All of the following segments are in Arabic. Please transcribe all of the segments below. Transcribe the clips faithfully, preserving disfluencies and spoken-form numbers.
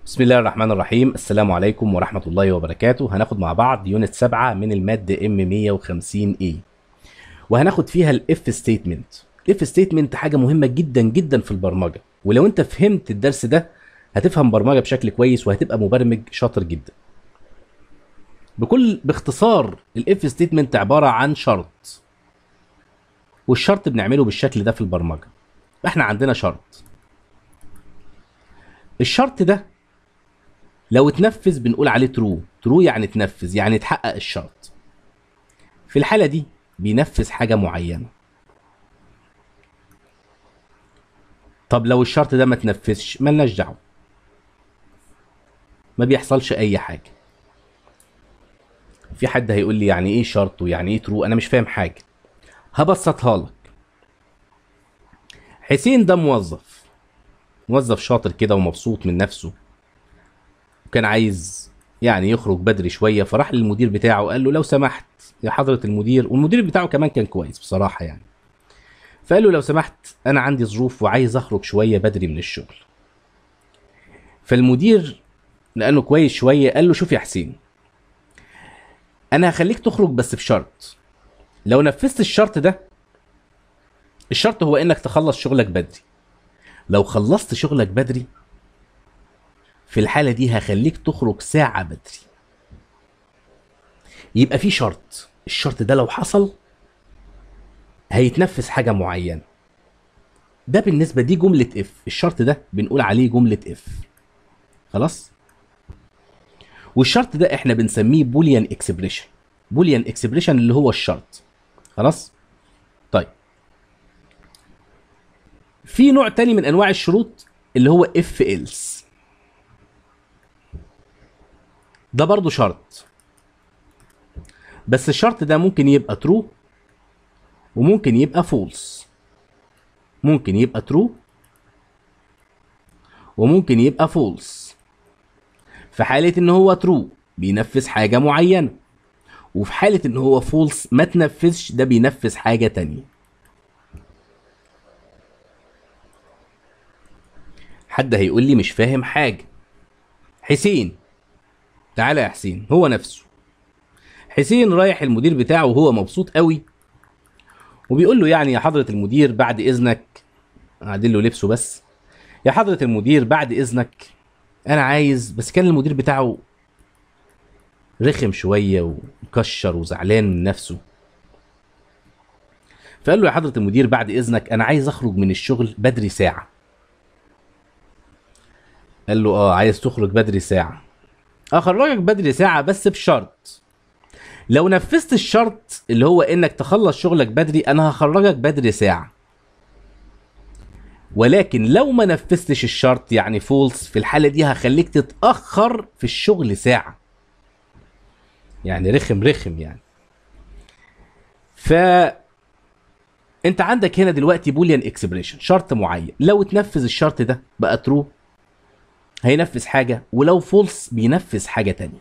بسم الله الرحمن الرحيم. السلام عليكم ورحمة الله وبركاته. هناخد مع بعض يونت سبعة من المادة ام مية وخمسين اي، وهناخد فيها الاف ستيتمنت. الاف ستيتمنت حاجة مهمة جدا جدا في البرمجة، ولو انت فهمت الدرس ده هتفهم برمجة بشكل كويس وهتبقى مبرمج شاطر جدا. بكل باختصار الاف ستيتمنت عبارة عن شرط، والشرط بنعمله بالشكل ده في البرمجة. احنا عندنا شرط، الشرط ده لو اتنفذ بنقول عليه ترو. ترو يعني اتنفذ، يعني اتحقق الشرط. في الحالة دي بينفذ حاجة معينة. طب لو الشرط ده ما اتنفذش ملناش دعوة، ما بيحصلش أي حاجة. في حد هيقول لي يعني ايه شرط ويعني ايه ترو؟ أنا مش فاهم حاجة. هبسطها لك. حسين ده موظف، موظف شاطر كده ومبسوط من نفسه، وكان عايز يعني يخرج بدري شوية، فراح للمدير بتاعه قال له لو سمحت يا حضرة المدير، والمدير بتاعه كمان كان كويس بصراحة يعني. فقال له لو سمحت انا عندي ظروف وعايز اخرج شويه بدري من الشغل. فالمدير لانه كويس شويه قال له شوف يا حسين، انا هخليك تخرج بس بشرط. لو نفذت الشرط ده، الشرط هو انك تخلص شغلك بدري. لو خلصت شغلك بدري في الحاله دي هخليك تخرج ساعه بدري. يبقى في شرط، الشرط ده لو حصل هيتنفذ حاجه معينه. ده بالنسبه دي جمله اف، الشرط ده بنقول عليه جمله اف. خلاص. والشرط ده احنا بنسميه بوليان اكسبريشن. بوليان اكسبريشن اللي هو الشرط. خلاص. طيب في نوع تاني من انواع الشروط اللي هو اف ايلس. ده برضو شرط، بس الشرط ده ممكن يبقى ترو وممكن يبقى فولس. ممكن يبقى ترو وممكن يبقى فولس. في حالة ان هو ترو بينفذ حاجة معينة، وفي حالة ان هو فولس ما تنفذش ده بينفذ حاجة تانية. حد هيقول لي مش فاهم حاجة. حسين، تعالى يا حسين، هو نفسه حسين رايح المدير بتاعه وهو مبسوط قوي، وبيقول له يعني يا حضرة المدير بعد اذنك، اعدل له لبسه بس، يا حضرة المدير بعد اذنك انا عايز، بس كان المدير بتاعه رخم شوية ومكشر وزعلان من نفسه. فقال له يا حضرة المدير بعد اذنك انا عايز اخرج من الشغل بدري ساعة. قال له اه عايز تخرج بدري ساعة، اخرجك بدري ساعة بس بشرط. لو نفذت الشرط اللي هو انك تخلص شغلك بدري انا هخرجك بدري ساعة، ولكن لو ما نفذتش الشرط يعني فولس، في الحالة دي هخليك تتأخر في الشغل ساعة. يعني رخم رخم يعني. ف انت عندك هنا دلوقتي بوليان اكسبريشن، شرط معين لو تنفذ الشرط ده بقى ترو هينفذ حاجة، ولو فولس بينفذ حاجة تانية.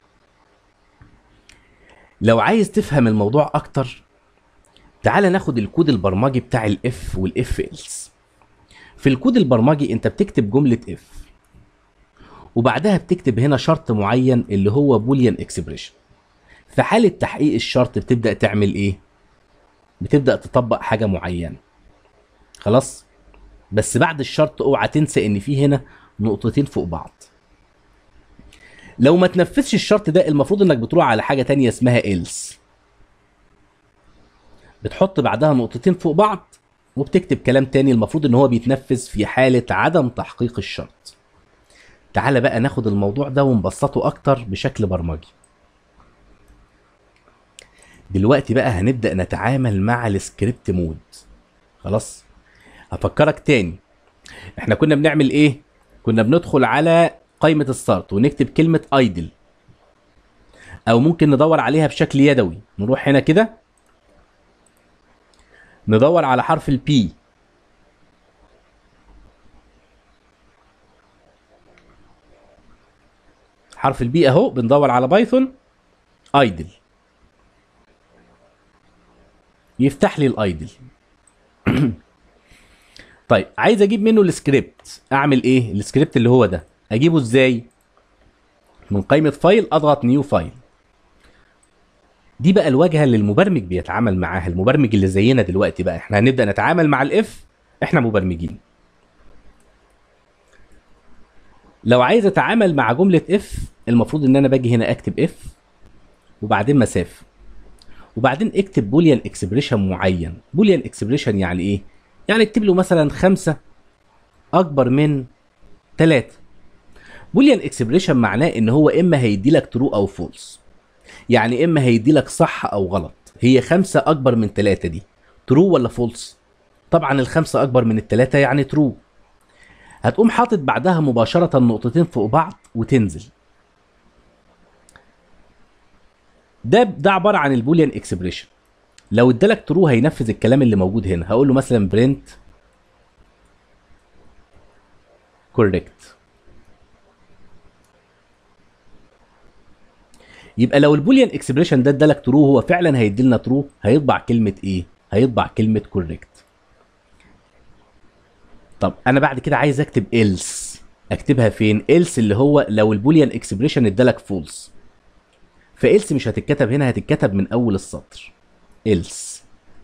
لو عايز تفهم الموضوع اكتر تعال ناخد الكود البرمجي بتاع الاف والاف ايلس. في الكود البرمجي انت بتكتب جملة اف وبعدها بتكتب هنا شرط معين اللي هو بوليان اكسبريشن. في حالة تحقيق الشرط بتبدأ تعمل ايه؟ بتبدأ تطبق حاجة معينة. خلاص. بس بعد الشرط اوعى تنسى ان في هنا نقطتين فوق بعض. لو ما تنفذش الشرط ده المفروض انك بتروح على حاجة تانية اسمها else، بتحط بعدها نقطتين فوق بعض وبتكتب كلام تاني المفروض ان هو بيتنفذ في حالة عدم تحقيق الشرط. تعال بقى ناخد الموضوع ده ونبسطه اكتر بشكل برمجي. دلوقتي بقى هنبدأ نتعامل مع السكريبت مود. خلاص. هفكرك تاني، احنا كنا بنعمل ايه؟ كنا بندخل على قائمة الستارت ونكتب كلمة ايدل، او ممكن ندور عليها بشكل يدوي. نروح هنا كده ندور على حرف البي، حرف البي اهو، بندور على بايثون ايدل يفتح لي الايدل. طيب عايز اجيب منه السكريبت، اعمل ايه؟ السكريبت اللي هو ده اجيبه ازاي؟ من قائمه فايل اضغط نيو فايل. دي بقى الواجهه اللي المبرمج بيتعامل معاها، المبرمج اللي زينا دلوقتي بقى احنا هنبدا نتعامل مع الاف، احنا مبرمجين. لو عايز اتعامل مع جمله اف المفروض ان انا باجي هنا اكتب اف وبعدين مسافه وبعدين اكتب بوليان اكسبريشن معين. بوليان اكسبريشن يعني ايه؟ يعني اكتب له مثلا خمسة اكبر من تلاتة. بوليان اكسبريشن معناه ان هو اما هيدي لك ترو او فولس، يعني اما هيدي لك صح او غلط. هي خمسة اكبر من تلاتة دي ترو ولا فولس؟ طبعا الخمسة اكبر من التلاتة يعني ترو. هتقوم حاطط بعدها مباشرة نقطتين فوق بعض وتنزل. ده ده عبارة عن البوليان اكسبريشن. لو ادالك ترو هينفذ الكلام اللي موجود هنا، هقول له مثلا برنت كوريكت. يبقى لو البوليان اكسبريشن ده ادالك ترو هو فعلا هيدي لنا ترو، هيطبع كلمه ايه؟ هيطبع كلمه كوريكت. طب انا بعد كده عايز اكتب else، اكتبها فين؟ else اللي هو لو البوليان اكسبريشن ادالك فولس، فelse مش هتتكتب هنا، هتتكتب من اول السطر else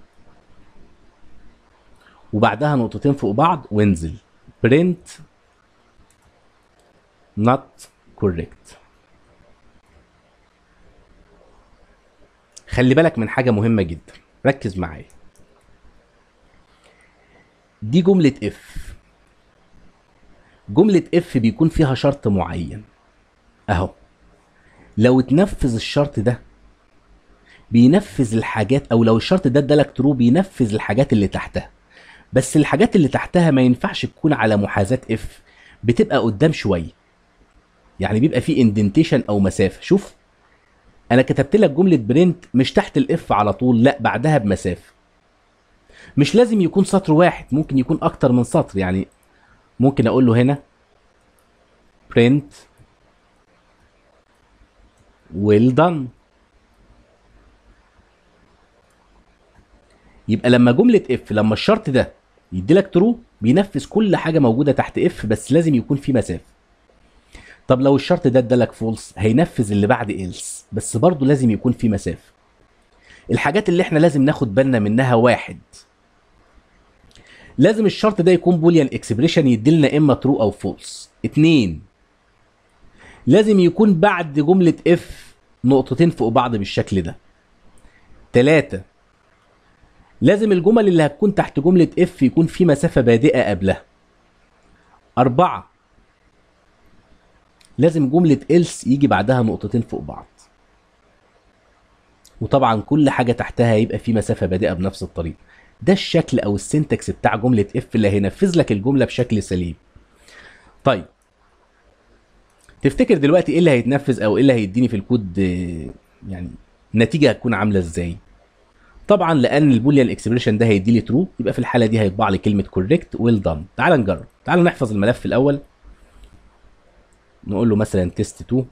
وبعدها نقطتين فوق بعض وانزل print not correct. خلي بالك من حاجة مهمة جدا، ركز معايا. دي جملة اف. جملة اف بيكون فيها شرط معين اهو. لو اتنفذ الشرط ده بينفذ الحاجات، او لو الشرط ده ادالك ترو بينفذ الحاجات اللي تحتها، بس الحاجات اللي تحتها ما ينفعش تكون على محاذاة اف، بتبقى قدام شوية، يعني بيبقى في اندنتيشن او مسافة. شوف انا كتبت لك جملة برنت مش تحت الاف على طول، لا بعدها بمسافة. مش لازم يكون سطر واحد، ممكن يكون اكتر من سطر. يعني ممكن اقول له هنا print well done. يبقى لما جملة اف لما الشرط ده يدي لك ترو بينفذ كل حاجة موجودة تحت اف، بس لازم يكون في مسافة. طب لو الشرط ده ادالك فولس هينفذ اللي بعد else، بس برضه لازم يكون في مسافة. الحاجات اللي احنا لازم ناخد بالنا منها: واحد، لازم الشرط ده يكون بوليان اكسبريشن يديلنا اما ترو او فولس. اتنين، لازم يكون بعد جملة اف نقطتين فوق بعض بالشكل ده. تلاتة، لازم الجمل اللي هتكون تحت جملة اف يكون في مسافة بادئة قبلها. أربعة، لازم جملة else يجي بعدها نقطتين فوق بعض. وطبعا كل حاجة تحتها يبقى في مسافة بادئة بنفس الطريقة. ده الشكل او السنتكس بتاع جملة اف اللي هينفذ لك الجملة بشكل سليم. طيب تفتكر دلوقتي ايه اللي هيتنفذ او ايه اللي هيديني في الكود؟ يعني النتيجة هتكون عاملة ازاي؟ طبعا لان البوليان اكسبريشن ده هيدي لي ترو، يبقى في الحالة دي هيطبع لي كلمة كوريكت ويل دان. تعال نجرب، تعال نحفظ الملف الاول. نقول له مثلا تيست اتنين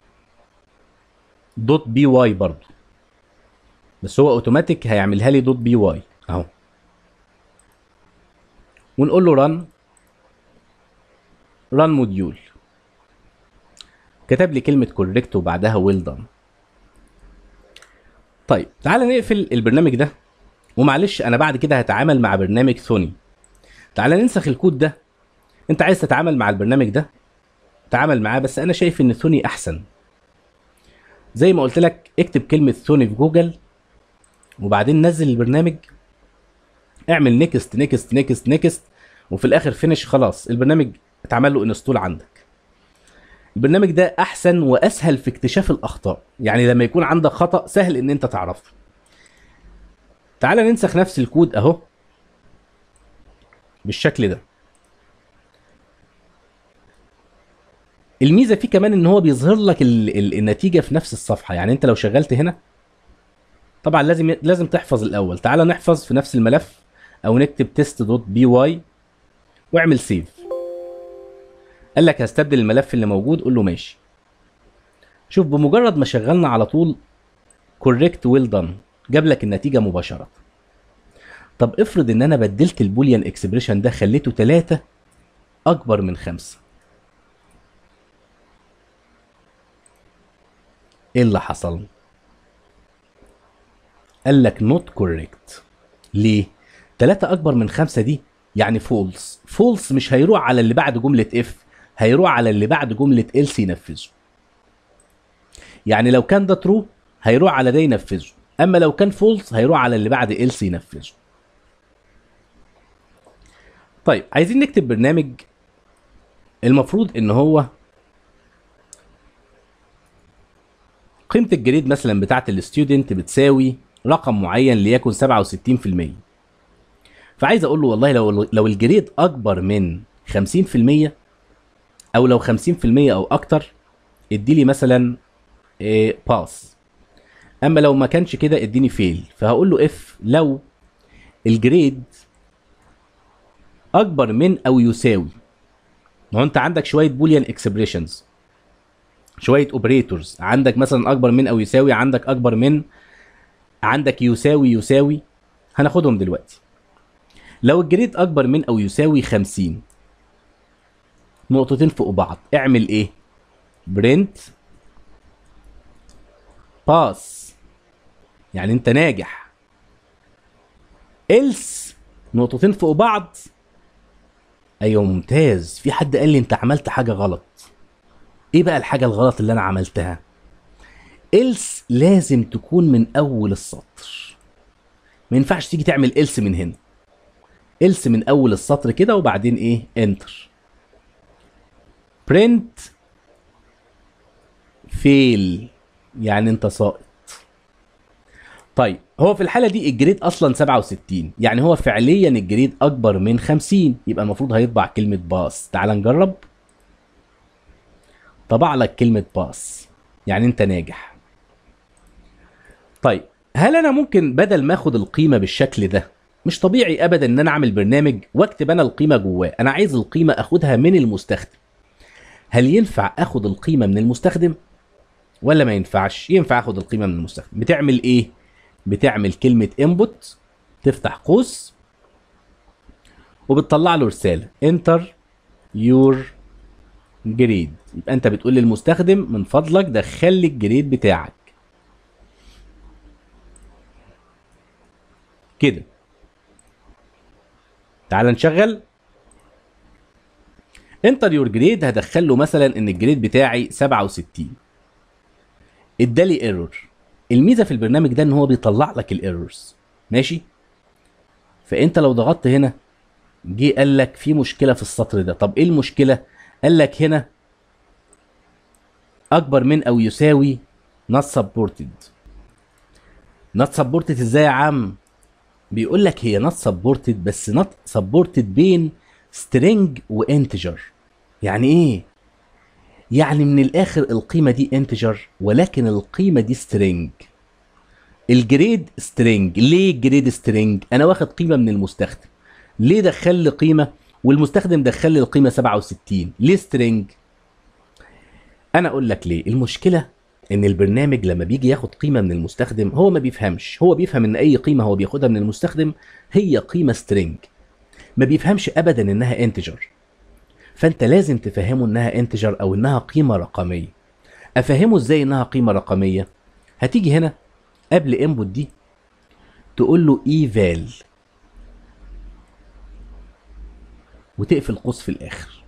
دوت بي واي برضه، بس هو اوتوماتيك هيعملها لي دوت بي واي اهو. ونقول له ران ران موديول، كتب لي كلمة كوريكت وبعدها ويل دان. طيب تعال نقفل البرنامج ده، ومعلش انا بعد كده هتعامل مع برنامج ثوني. تعال ننسخ الكود ده. انت عايز تتعامل مع البرنامج ده تعامل معاه، بس انا شايف ان ثوني احسن. زي ما قلت لك اكتب كلمة ثوني في جوجل وبعدين نزل البرنامج، اعمل نيكست نيكست نيكست نيكست وفي الاخر فينش. خلاص البرنامج اتعمل له انستول عندك. البرنامج ده احسن واسهل في اكتشاف الاخطاء، يعني لما يكون عندك خطأ سهل ان انت تعرفه. تعال ننسخ نفس الكود اهو بالشكل ده. الميزه فيه كمان ان هو بيظهر لك ال ال النتيجه في نفس الصفحه. يعني انت لو شغلت هنا طبعا لازم لازم تحفظ الاول. تعال نحفظ في نفس الملف او نكتب تيست دوت بي واي واعمل سيف. قال لك هستبدل الملف اللي موجود، قول له ماشي. شوف بمجرد ما شغلنا على طول كوريكت ويل دان جاب لك النتيجه مباشره. طب افرض ان انا بدلت البوليان اكسبريشن ده خليته تلاتة اكبر من خمسة. ايه اللي حصل؟ قال لك نوت كوريكت. ليه؟ تلاتة اكبر من خمسة دي يعني فولس. فولس مش هيروح على اللي بعد جملة اف، هيروح على اللي بعد جملة else ينفذه. يعني لو كان ده ترو هيروح على ده ينفذه، اما لو كان فولس هيروح على اللي بعد else ينفذه. طيب عايزين نكتب برنامج المفروض ان هو قيمة الجريد مثلا بتاعت الستودنت بتساوي رقم معين ليكن سبعة وستين في المية. فعايز اقول له والله لو لو الجريد اكبر من خمسين في المية او لو خمسين في المية او اكتر ادي لي مثلا إيه باس، اما لو ما كانش كده اديني فيل. فهقول له اف لو الجريد اكبر من او يساوي، ما هو انت عندك شويه بوليان اكسبريشنز، شويه اوبريتورز، عندك مثلا اكبر من او يساوي، عندك اكبر من، عندك يساوي يساوي، هناخدهم دلوقتي. لو الجريد اكبر من او يساوي خمسين، نقطتين فوق بعض، اعمل ايه؟ برنت باس، يعني انت ناجح. إلس نقطتين فوق بعض، ايوه ممتاز. في حد قال لي انت عملت حاجه غلط. ايه بقى الحاجه الغلط اللي انا عملتها؟ إلس لازم تكون من اول السطر، ما ينفعش تيجي تعمل إلس من هنا. إلس من اول السطر كده وبعدين ايه؟ انتر. برنت فيل، يعني انت ساقط. طيب هو في الحاله دي الجريد اصلا سبعة وستين، يعني هو فعليا الجريد اكبر من خمسين، يبقى المفروض هيطبع كلمه باس. تعال نجرب. طبع لك كلمه باس، يعني انت ناجح. طيب هل انا ممكن بدل ما اخد القيمه بالشكل ده، مش طبيعي ابدا ان انا اعمل برنامج واكتب انا القيمه جواه، انا عايز القيمه اخدها من المستخدم. هل ينفع اخد القيمه من المستخدم ولا ما ينفعش؟ ينفع اخد القيمه من المستخدم. بتعمل ايه؟ بتعمل كلمه input، تفتح قوس وبتطلع له رساله enter your grade. يبقى انت بتقول للمستخدم من فضلك دخل لي الجريد بتاعك كده. تعال نشغل انتر يور جريد، هدخل له مثلا ان الجريد بتاعي سبعة وستين، ادالي ايرور. الميزه في البرنامج ده ان هو بيطلع لك الايرورز، ماشي؟ فانت لو ضغطت هنا جه قال لك في مشكله في السطر ده. طب ايه المشكله؟ قال لك هنا اكبر من او يساوي not supported. not supported ازاي يا عم؟ بيقول لك هي not supported، بس not supported بين string وانتجر. يعني ايه؟ يعني من الاخر القيمه دي انتجر ولكن القيمه دي string. الجريد string. ليه الجريد string؟ انا واخد قيمه من المستخدم، ليه دخل لي قيمه والمستخدم دخل لي القيمه سبعة وستين؟ ليه string؟ انا اقول لك ليه. المشكله ان البرنامج لما بيجي ياخد قيمه من المستخدم هو ما بيفهمش، هو بيفهم ان اي قيمه هو بياخدها من المستخدم هي قيمه string، ما بيفهمش ابدا انها انتجر. فانت لازم تفهمه انها انتجر او انها قيمه رقميه. افهمه ازاي انها قيمه رقميه؟ هتيجي هنا قبل input دي تقول له eval وتقفل قوس في الاخر.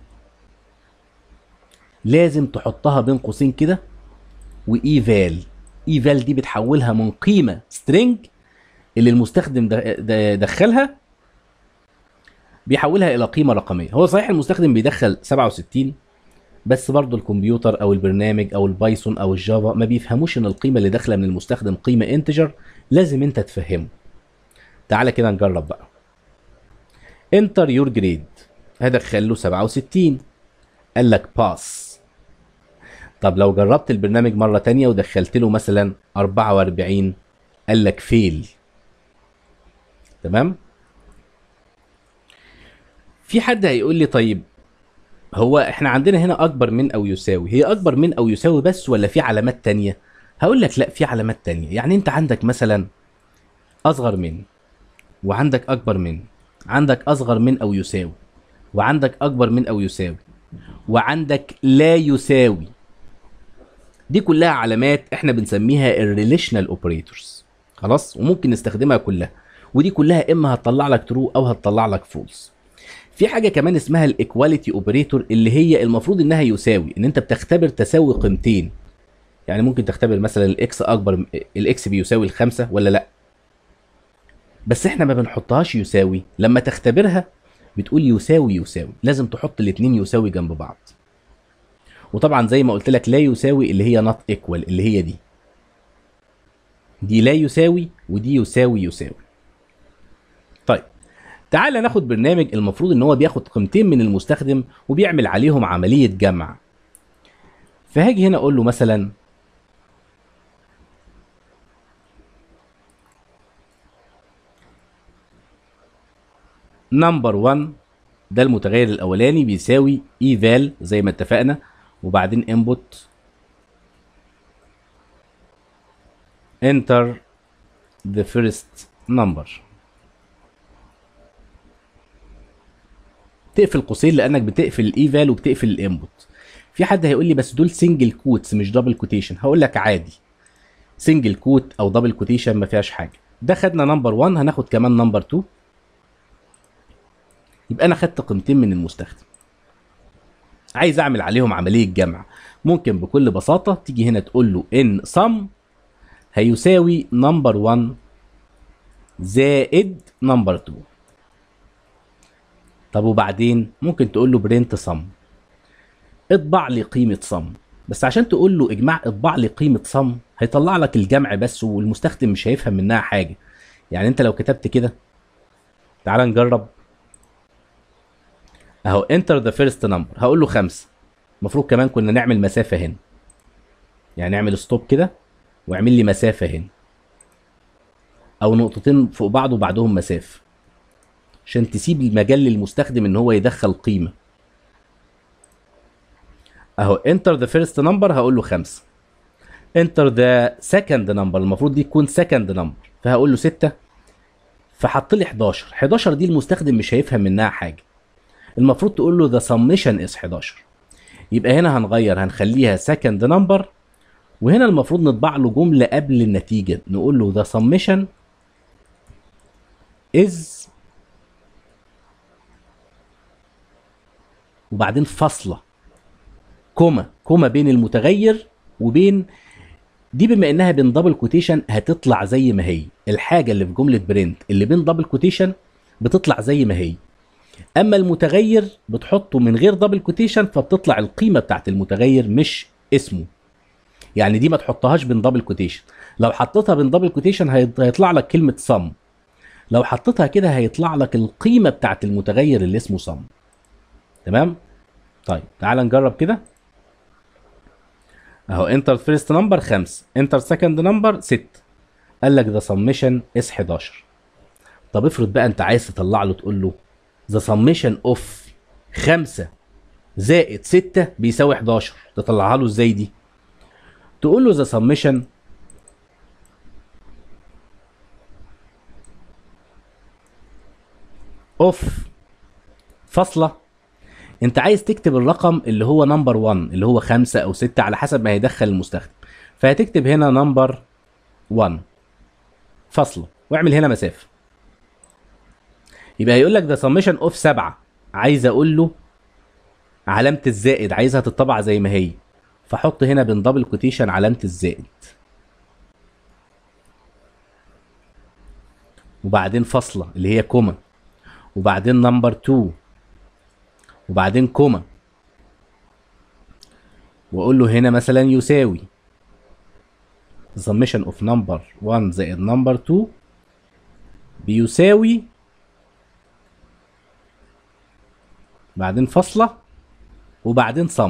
لازم تحطها بين قوسين كده وايفال. ايفال دي بتحولها من قيمه string اللي المستخدم دخلها بيحولها الى قيمه رقميه. هو صحيح المستخدم بيدخل سبعة وستين، بس برضه الكمبيوتر او البرنامج او البايثون او الجافا ما بيفهموش ان القيمه اللي داخله من المستخدم قيمه انتجر، لازم انت تفهمه. تعالى كده نجرب بقى. انتر يور جريد، هدخل له سبعة وستين، قال لك باس. طب لو جربت البرنامج مره تانية ودخلت له مثلا أربعة وأربعين، قال لك فيل. تمام؟ في حد هيقول لي طيب هو احنا عندنا هنا اكبر من او يساوي، هي اكبر من او يساوي بس ولا في علامات تانية؟ هقول لك لا، في علامات تانية. يعني انت عندك مثلا اصغر من، وعندك اكبر من، عندك اصغر من او يساوي، وعندك اكبر من او يساوي، وعندك لا يساوي. دي كلها علامات احنا بنسميها الريليشنال اوبريتورز، خلاص، وممكن نستخدمها كلها، ودي كلها اما هتطلع لك ترو او هتطلع لك فولس. في حاجه كمان اسمها الايكواليتي اوبريتور، اللي هي المفروض انها يساوي، ان انت بتختبر تساوي قيمتين. يعني ممكن تختبر مثلا الاكس اكبر، الاكس بيساوي الخمسة ولا لا، بس احنا ما بنحطهاش يساوي. لما تختبرها بتقول يساوي يساوي، لازم تحط الاتنين يساوي جنب بعض. وطبعا زي ما قلت لك لا يساوي اللي هي not equal، اللي هي دي دي لا يساوي، ودي يساوي يساوي. طيب تعال ناخد برنامج المفروض ان هو بياخد قيمتين من المستخدم وبيعمل عليهم عملية جمع. فهاجي هنا اقول له مثلا نمبر واحد، ده المتغير الاولاني، بيساوي eval زي ما اتفقنا، وبعدين input enter the first number. تقفل قوسين لانك بتقفل الايفال وبتقفل الانبوت. في حد هيقول لي بس دول سنجل كوتس مش دبل كوتيشن. هقول لك عادي، سنجل كوت او دبل كوتيشن ما فيهاش حاجه. ده خدنا نمبر واحد، هناخد كمان نمبر اتنين، يبقى انا خدت قيمتين من المستخدم، عايز اعمل عليهم عمليه جمع. ممكن بكل بساطه تيجي هنا تقول له ان sum هيساوي نمبر واحد زائد نمبر اتنين. طب وبعدين ممكن تقول له برنت sum، اطبع لي قيمه sum. بس عشان تقول له اجمع اطبع لي قيمه sum هيطلع لك الجمع بس، والمستخدم مش هيفهم منها حاجه. يعني انت لو كتبت كده، تعال نجرب اهو enter the first number، هقول له خمسة. المفروض كمان كنا نعمل مسافه هنا، يعني نعمل ستوب كده واعمل لي مسافه هنا، او نقطتين فوق بعض وبعدهم مسافه، عشان تسيب المجال للمستخدم ان هو يدخل قيمه. اهو enter the first number هقول له خمسة، enter the second number المفروض دي تكون second number، فهقول له ستة، فحط لي حداشر. حداشر دي المستخدم مش هيفهم منها حاجه، المفروض تقول له the summation is حداشر. يبقى هنا هنغير، هنخليها second number، وهنا المفروض نطبع له جمله قبل النتيجه، نقول له the summation is، وبعدين فاصله كوما كوما بين المتغير وبين دي. بما انها بين دبل كوتيشن هتطلع زي ما هي، الحاجه اللي في جمله برنت اللي بين دبل كوتيشن بتطلع زي ما هي، اما المتغير بتحطه من غير دبل كوتيشن فبتطلع القيمه بتاعت المتغير مش اسمه. يعني دي ما تحطهاش بين دبل كوتيشن، لو حطيتها بين دبل كوتيشن هيطلع لك كلمه sum، لو حطيتها كده هيطلع لك القيمه بتاعت المتغير اللي اسمه sum. تمام؟ طيب تعال نجرب كده اهو enter first number خمسة، enter second number ستة، قال لك the summation is حداشر. طب افرض بقى انت عايز تطلع له تقول له the summation of خمسة زائد ستة بيساوي حداشر، تطلعها له ازاي دي؟ تقول له the summation of فاصلة، انت عايز تكتب الرقم اللي هو نمبر واحد اللي هو خمسة او ستة على حسب ما هيدخل المستخدم، فهتكتب هنا نمبر واحد فاصلة واعمل هنا مسافة. يبقى هيقول لك ده summation of سبعة، عايز اقول له علامة الزائد عايزها تطبع زي ما هي، فحط هنا بين دبل كوتيشن علامة الزائد، وبعدين فاصلة اللي هي كوما، وبعدين نمبر اتنين، وبعدين كوما، واقول له هنا مثلا يساوي summation of number واحد زائد number اتنين بيساوي، بعدين فاصلة وبعدين sum.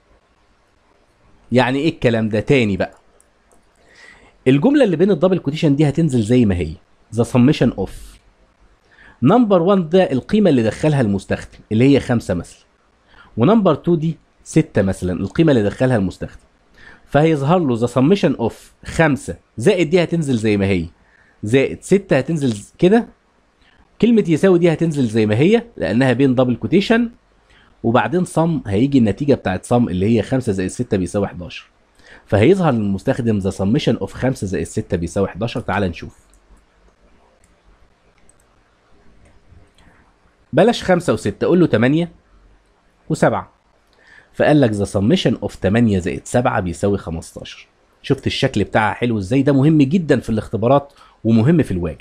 يعني ايه الكلام ده؟ تاني بقى، الجملة اللي بين الدبل كوتيشن دي هتنزل زي ما هي the summation of نمبر واحد، ده القيمة اللي دخلها المستخدم اللي هي خمسة مثلا، ونمبر اتنين دي ستة مثلا القيمة اللي دخلها المستخدم، فهيظهر له the summation of خمسة زائد دي هتنزل زي ما هي، زائد ستة هتنزل كده، كلمة يساوي دي هتنزل زي ما هي لأنها بين دبل كوتيشن، وبعدين sum هيجي النتيجة بتاعت sum اللي هي خمسة زائد ستة بيساوي حداشر. فهيظهر للمستخدم the summation of خمسة زائد ستة بيساوي حداشر. تعال نشوف. بلاش خمسة وستة، قول له تمانية وسبعة. فقال لك the summation of تمانية زائد سبعة بيساوي خمستاشر. شفت الشكل بتاعها حلو ازاي؟ ده مهم جدا في الاختبارات ومهم في الواجب.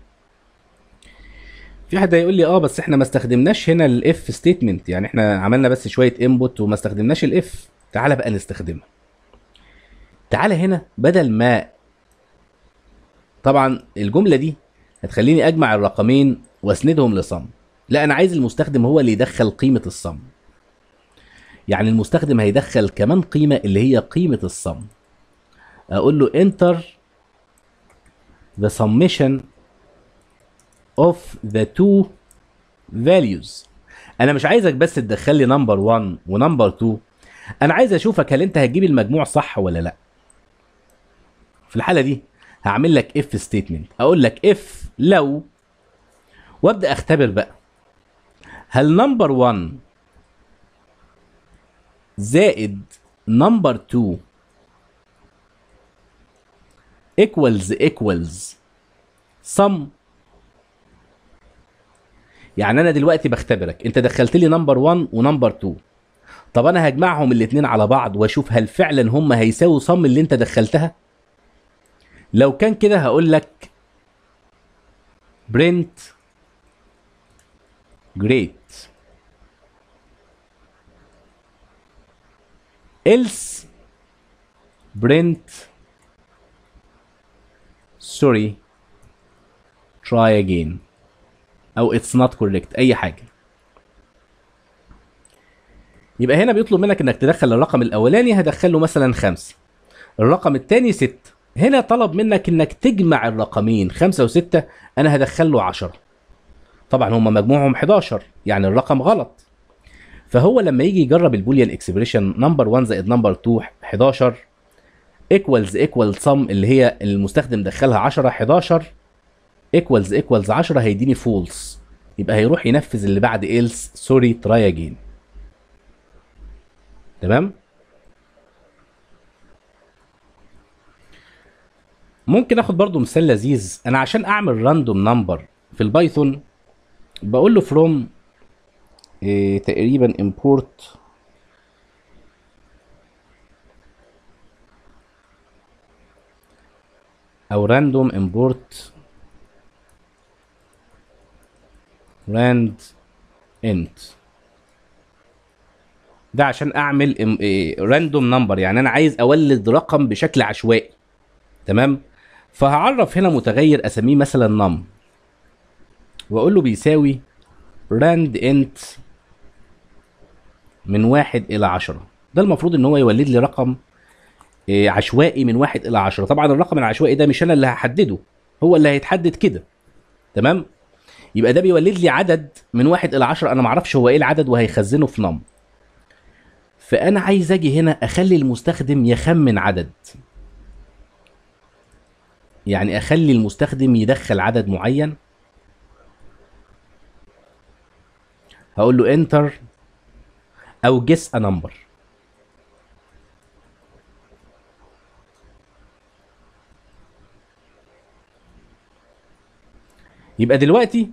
في حد هيقول لي اه بس احنا ما استخدمناش هنا الاف ستيتمنت، يعني احنا عملنا بس شويه انبوت وما استخدمناش الاف. تعالى بقى نستخدمها. تعالى هنا بدل ما، طبعا الجمله دي هتخليني اجمع الرقمين واسندهم لصم، لا انا عايز المستخدم هو اللي يدخل قيمه الصم. يعني المستخدم هيدخل كمان قيمه اللي هي قيمه الصم. اقول له enter the summation of the two values. انا مش عايزك بس تدخل لي نمبر واحد ونمبر اتنين، انا عايز اشوفك هل انت هتجيب المجموع صح ولا لا. في الحاله دي هعمل لك اف ستيتمنت، اقول لك اف لو، وابدا اختبر بقى هل نمبر واحد زائد نمبر اتنين equals equals sum. يعني انا دلوقتي بختبرك، انت دخلت لي نمبر واحد ونمبر اتنين، طب انا هجمعهم الاثنين على بعض واشوف هل فعلا هم هيساووا صم اللي انت دخلتها. لو كان كده هقول لك print great else print sorry try again او it's not correct، اي حاجه. يبقى هنا بيطلب منك انك تدخل الرقم الاولاني، هدخله مثلا خمسة، الرقم الثاني ستة. هنا طلب منك انك تجمع الرقمين خمسة وستة، انا هدخله عشرة. طبعا هما مجموعهم حداشر، يعني الرقم غلط. فهو لما يجي يجرب البوليان اكسبريشن نمبر واحد زائد نمبر اتنين حداشر ايكوالز ايكوال سم اللي هي المستخدم دخلها عشرة، حداشر ايكوالز ايكوالز عشرة هيديني فولس، يبقى هيروح ينفذ اللي بعد ايلس سوري تراي اجين. تمام. ممكن اخد برضو مثال لذيذ. انا عشان اعمل راندوم نمبر في البايثون بقول له فروم إيه تقريبا import او random import rand int. ده عشان اعمل راندوم نمبر، يعني انا عايز اولد رقم بشكل عشوائي. تمام. فهعرف هنا متغير اسميه مثلا num واقول له بيساوي rand int من واحد الى عشرة. ده المفروض ان هو يولد لي رقم عشوائي من واحد الى عشرة. طبعا الرقم العشوائي ده مش انا اللي هحدده، هو اللي هيتحدد كده. تمام. يبقى ده بيولد لي عدد من واحد الى عشرة، انا معرفش هو ايه العدد وهيخزنه في num. فانا عايز اجي هنا اخلي المستخدم يخمن عدد، يعني اخلي المستخدم يدخل عدد معين. هقول له enter او guess a number. يبقى دلوقتي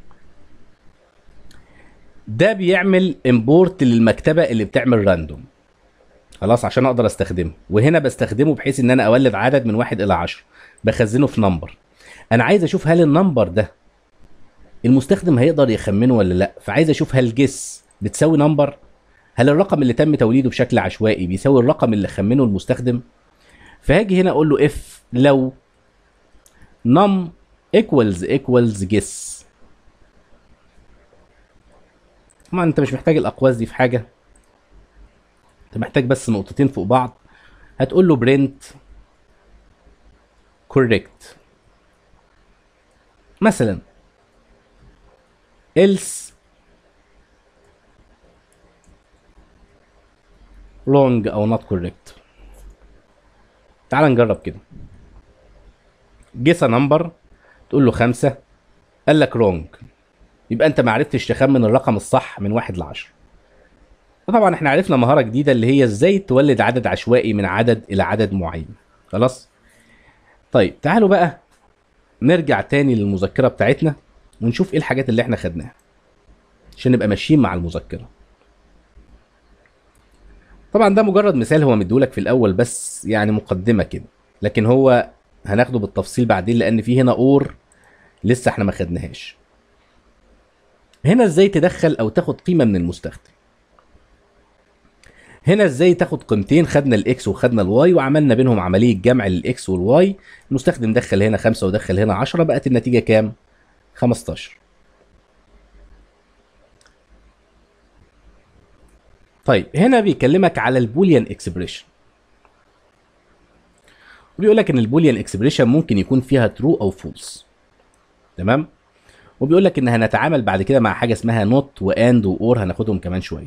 ده بيعمل امبورت للمكتبه اللي بتعمل راندوم، خلاص عشان اقدر استخدمه. وهنا بستخدمه بحيث ان انا اولد عدد من واحد الى عشرة، بخزنه في نمبر. انا عايز اشوف هل النمبر ده المستخدم هيقدر يخمنه ولا لا. فعايز اشوف هل جس بتساوي نمبر، هل الرقم اللي تم توليده بشكل عشوائي بيساوي الرقم اللي خمنه المستخدم. فهاجي هنا اقول له اف لو num equals equals guess. طبعا انت مش محتاج الاقواس دي في حاجه، انت محتاج بس نقطتين فوق بعض. هتقول له print correct مثلا else wrong او not correct. تعال نجرب كده. guess a number تقول له خمسة، قال لك wrong، يبقى انت ما عرفتش تخمن الرقم الصح من واحد لعشرة. طبعا احنا عرفنا مهارة جديدة اللي هي ازاي تولد عدد عشوائي من عدد الى عدد معين. خلاص. طيب تعالوا بقى نرجع تاني للمذكرة بتاعتنا ونشوف ايه الحاجات اللي احنا خدناها عشان نبقى ماشيين مع المذكرة. طبعا ده مجرد مثال هو مديهولك في الاول بس يعني مقدمة كده، لكن هو هناخده بالتفصيل بعدين لان في هنا اور لسه احنا ما خدناهاش. هنا ازاي تدخل او تاخد قيمة من المستخدم. هنا ازاي تاخد قيمتين، خدنا الاكس وخدنا الواي وعملنا بينهم عملية جمع للاكس والواي. المستخدم دخل هنا خمسة ودخل هنا عشرة، بقت النتيجة كام؟ خمستاشر. طيب هنا بيكلمك على البوليان اكسبريشن، وبيقول لك ان البوليان اكسبريشن ممكن يكون فيها ترو او فولس. تمام. وبيقول لك ان هنتعامل بعد كده مع حاجه اسمها نوت واند واور، هناخدهم كمان شويه.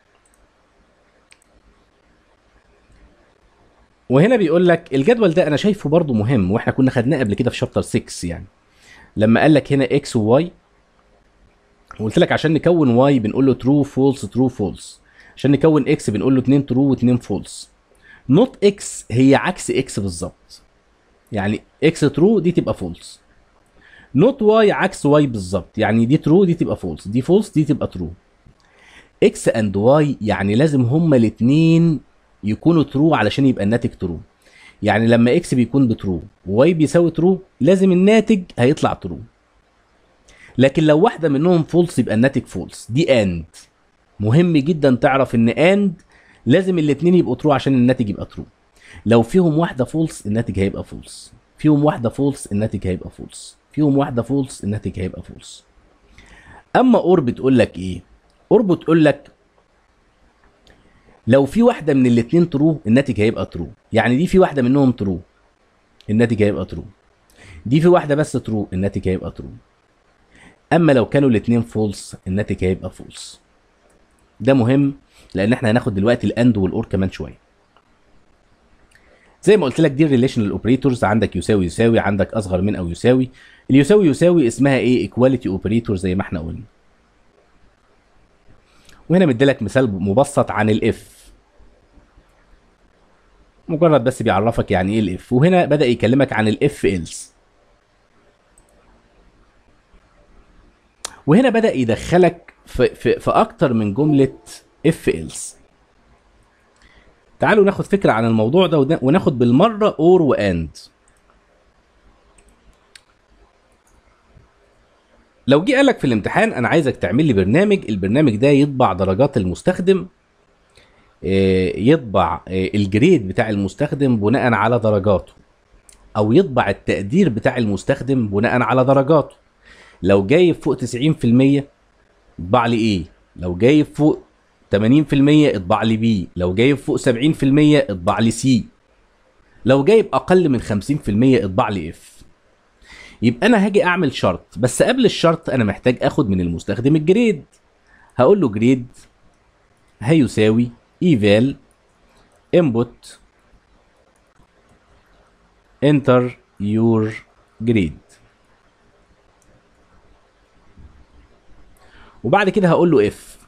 وهنا بيقول لك الجدول ده انا شايفه برضو مهم، واحنا كنا خدناه قبل كده في شابتر ستة يعني، لما قال لك هنا اكس وواي وقلت لك عشان نكون واي بنقول له ترو فولس ترو فولس، عشان نكون اكس بنقول له اتنين ترو واتنين فولس. نوت اكس هي عكس اكس بالظبط، يعني اكس ترو دي تبقى فولس. نوت واي عكس واي بالظبط، يعني دي ترو دي تبقى فولس، دي فولس دي تبقى ترو. اكس اند واي يعني لازم هما الاثنين يكونوا ترو علشان يبقى الناتج ترو. يعني لما اكس بيكون بترو وواي بيساوي ترو لازم الناتج هيطلع ترو. لكن لو واحده منهم فولس يبقى الناتج فولس. دي اند، مهم جدا تعرف ان اند لازم الاثنين يبقوا ترو عشان الناتج يبقى ترو. لو فيهم واحده فولس الناتج هيبقى فولس، فيهم واحده فولس الناتج هيبقى فولس، فيهم واحده فولس الناتج هيبقى فولس. اما اور بتقول لك ايه؟ اور بتقول لك لو في واحده من الاثنين ترو الناتج هيبقى ترو، يعني دي في واحده منهم ترو الناتج هيبقى ترو، دي في واحده بس ترو الناتج هيبقى ترو. اما لو كانوا الاثنين فولس الناتج هيبقى فولس. ده مهم لان احنا هناخد دلوقتي الاند والاور كمان شويه. زي ما قلت لك دي الريليشنال اوبريتورز، عندك يساوي يساوي، عندك اصغر من او يساوي. اليساوي يساوي اسمها ايه؟ ايكواليتي اوبريتور زي ما احنا قلنا. وهنا مديلك مثال مبسط عن الاف، مجرد بس بيعرفك يعني ايه الاف. وهنا بدأ يكلمك عن الاف إلس، وهنا بدأ يدخلك في, في, في اكتر من جملة اف إلس. تعالوا ناخد فكرة عن الموضوع ده وناخد بالمرة اور واند. لو جه قالك في الامتحان انا عايزك تعمل لي برنامج، البرنامج ده يطبع درجات المستخدم، يطبع الجريد بتاع المستخدم بناء على درجاته، او يطبع التقدير بتاع المستخدم بناء على درجاته. لو جايب فوق تسعين في المية اطبع لي ايه، لو جايب فوق تمانين في المية اطبع لي بي، لو جايب فوق سبعين في المية اطبع لي سي، لو جايب اقل من خمسين في المية اطبع لي اف. يبقى انا هاجي اعمل شرط، بس قبل الشرط انا محتاج اخد من المستخدم الجريد. هقول له جريد هيساوي eval input enter your grade، وبعد كده هقول له اف.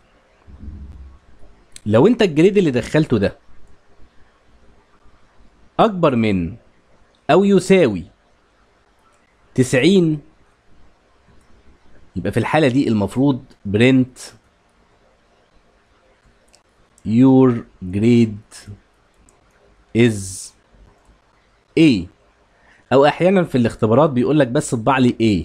لو انت الجريد اللي دخلته ده اكبر من او يساوي تسعين يبقى في الحالة دي المفروض print your grade is A، او احيانا في الاختبارات بيقول لك بس اطبع لي A.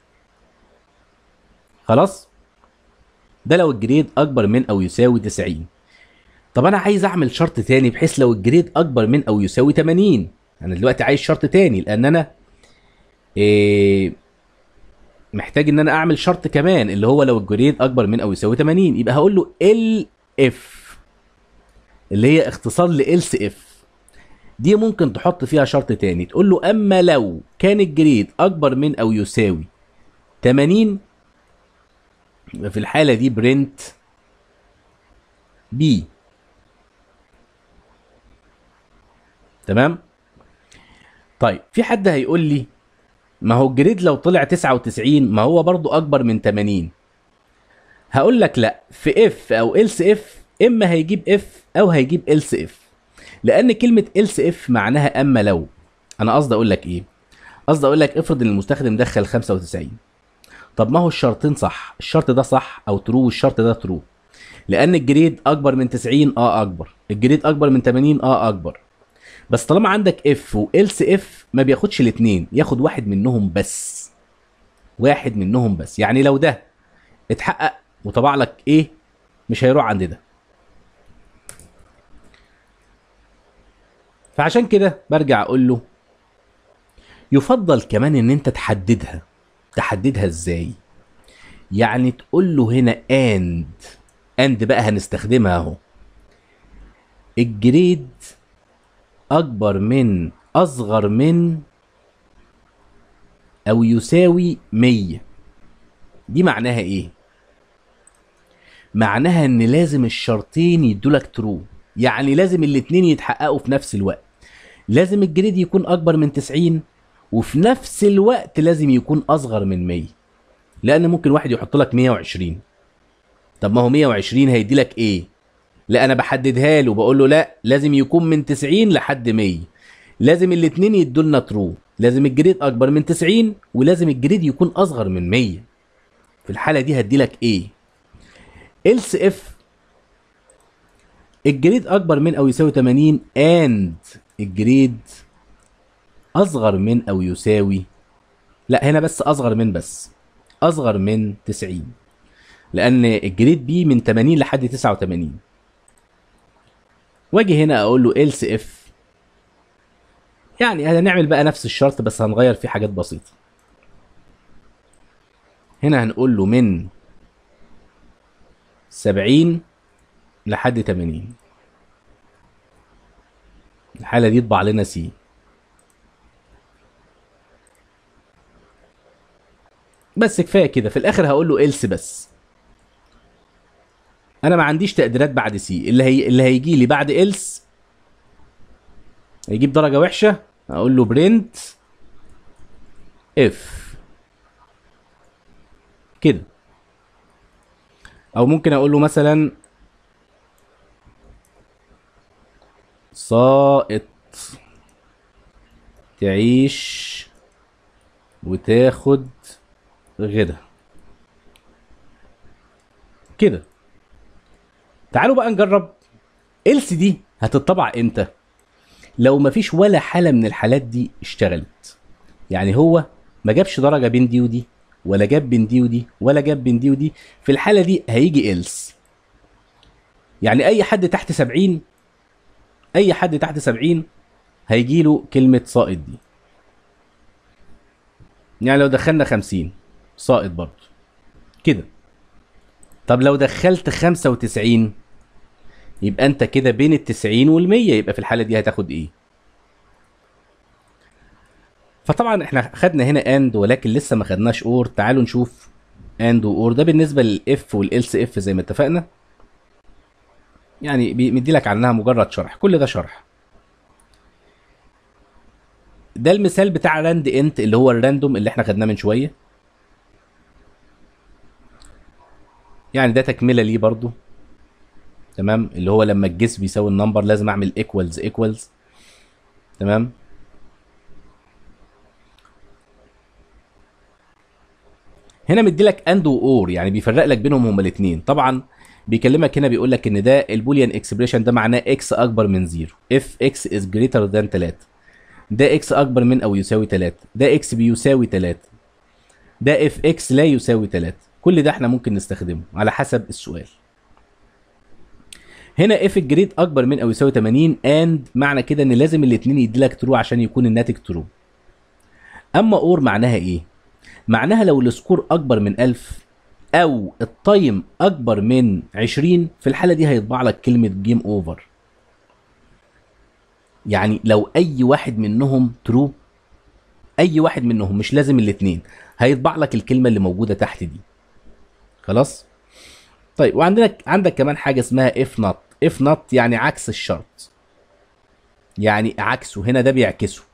خلاص، ده لو الجريد اكبر من او يساوي تسعين. طب انا عايز اعمل شرط تاني بحيث لو الجريد اكبر من او يساوي تمانين. انا دلوقتي عايز شرط تاني لان انا إيه محتاج ان انا اعمل شرط كمان اللي هو لو الجريد اكبر من او يساوي تمانين. يبقى هقول له ال اف اللي هي اختصار لإلس اف. دي ممكن تحط فيها شرط تاني تقول له اما لو كان الجريد اكبر من او يساوي تمانين يبقى في الحالة دي برنت بي. تمام. طيب في حد هيقول لي ما هو الجريد لو طلع تسعة وتسعين ما هو برضو اكبر من تمانين. هقول لك لا، في اف او إلس اف اما هيجيب اف او هيجيب else if. لان كلمه else if معناها اما لو. انا قصدي اقول لك ايه؟ قصدي اقول لك افرض ان المستخدم دخل خمسة وتسعين. طب ما هو الشرطين صح، الشرط ده صح او ترو والشرط ده ترو. لان الجريد اكبر من تسعين اه اكبر، الجريد اكبر من ثمانين اه اكبر. بس طالما عندك اف والس اف ما بياخدش الاثنين، ياخد واحد منهم بس. واحد منهم بس، يعني لو ده اتحقق وطبع لك ايه مش هيروح عند ده. فعشان كده برجع اقول له يفضل كمان ان انت تحددها. تحددها ازاي؟ يعني تقول له هنا اند اند بقى هنستخدمها اهو. الجريد اكبر من اصغر من او يساوي مية. دي معناها ايه؟ معناها ان لازم الشرطين يدولك ترو، يعني لازم الاتنين يتحققوا في نفس الوقت. لازم الجريد يكون اكبر من تسعين وفي نفس الوقت لازم يكون اصغر من مية. لان ممكن واحد يحط لك مية وعشرين. طب ما هو مية وعشرين هيدي لك ايه؟ لا انا بحددها له بقول له لا لازم يكون من تسعين لحد مية. لازم الاتنين يدولنا ترو، لازم الجريد اكبر من تسعين ولازم الجريد يكون اصغر من مية. في الحالة دي هدي لك ايه؟ else if الجريد اكبر من او يساوي ثمانين and الجريد اصغر من او يساوي، لا هنا بس اصغر من بس اصغر من تسعين. لان الجريد بي من ثمانين لحد تسعة وثمانين. واجي هنا اقول له else if، يعني هنعمل بقى نفس الشرط بس هنغير فيه حاجات بسيطة. هنا هنقول له من سبعين لحد ثمانين. الحالة دي اطبع لنا سي. بس كفاية كده. في الاخر هقول له else بس. انا ما عنديش تقديرات بعد سي. اللي هي اللي هيجي لي بعد else هيجيب درجة وحشة اقول له print if كده. او ممكن اقول له مثلا سائط تعيش وتاخد غدا كده. تعالوا بقى نجرب إلس دي هتطبع امتى. لو مفيش ولا حالة من الحالات دي اشتغلت، يعني هو ما جابش درجة بين دي ودي ولا جاب بين دي ودي ولا جاب بين دي ودي، في الحالة دي هيجي إلس. يعني اي حد تحت سبعين اي حد تحت سبعين هيجي له كلمة سائط دي. يعني لو دخلنا خمسين سائط برضه كده. طب لو دخلت خمسة وتسعين يبقى انت كده بين التسعين والمية، يبقى في الحالة دي هتاخد ايه؟ فطبعا احنا خدنا هنا اند ولكن لسه ما خدناش اور. تعالوا نشوف اند واور. ده بالنسبة للاف والالس اف زي ما اتفقنا، يعني مدي لك عنها مجرد شرح. كل ده شرح. ده المثال بتاع راند انت اللي هو الراندوم اللي احنا خدناه من شويه. يعني ده تكمله ليه برضو. تمام. اللي هو لما الجس بيساوي النمبر لازم اعمل ايكوالز ايكوالز. تمام. هنا مدي لك اند واور، يعني بيفرق لك بينهم هما الاثنين. طبعا بيكلمك هنا بيقول لك ان ده البوليان اكسبريشن ده معناه اكس اكبر من زيرو. اف اكس از جريتر ذان ثلاثة. ده اكس اكبر من او يساوي ثلاثة. ده اكس بيساوي ثلاثة. ده اف اكس لا يساوي ثلاثة. كل ده احنا ممكن نستخدمه على حسب السؤال. هنا اف الجريد اكبر من او يساوي ثمانين اند معنى كده ان لازم الاثنين يديلك ترو عشان يكون الناتج ترو. اما اور معناها ايه؟ معناها لو السكور اكبر من ألف او التايم اكبر من عشرين، في الحاله دي هيطبع لك كلمه جيم اوفر. يعني لو اي واحد منهم ترو، اي واحد منهم مش لازم الاثنين، هيطبع لك الكلمه اللي موجوده تحت دي. خلاص. طيب وعندنا عندك كمان حاجه اسمها اف نوت. اف نوت يعني عكس الشرط، يعني عكسه. هنا ده بيعكسه.